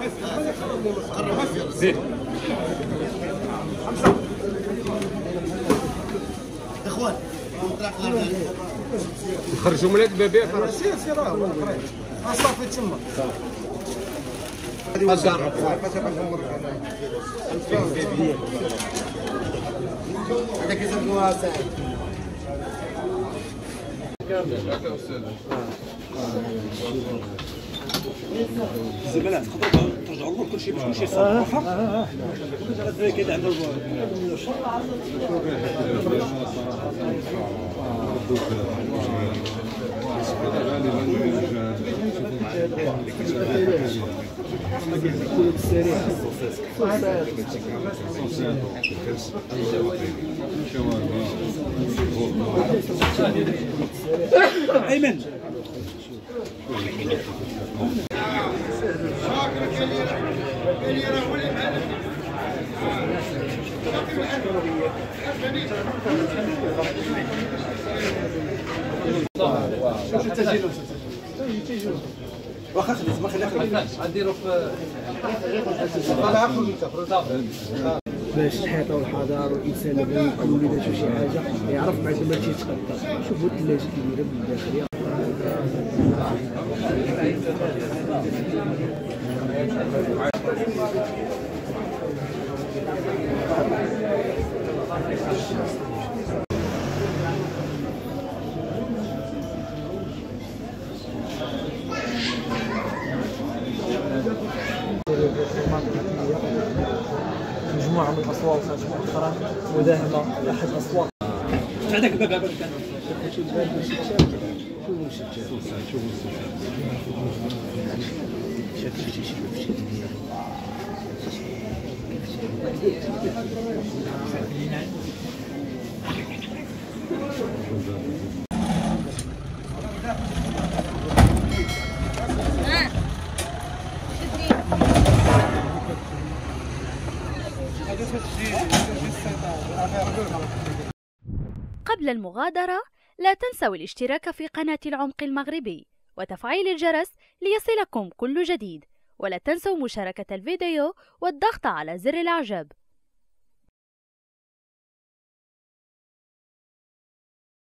زيد اخوان نخرجوا من هاد الباب ياك سير صافي تما هذاك يسموها ساعه الزبالات تقدروا ترجعوا للور كلشي باش كلشي صافي واخا غادي كاين عندنا ايمن واخا خديت ما خليها غنديرو في باش الحيطه والحضاره والانسان بغى يكون وليداتو شي حاجه يعرف بعد ما تيتقدر. شوفوا الثلاجه كبيره بالداخل. مجموعه من الاصوات مؤخرا مداهمه احد الاصوات هذاك الباب هذاك كان قبل المغادرة لا تنسوا الاشتراك في قناة العمق المغربي وتفعيل الجرس ليصلكم كل جديد، ولا تنسوا مشاركة الفيديو والضغط على زر الإعجاب.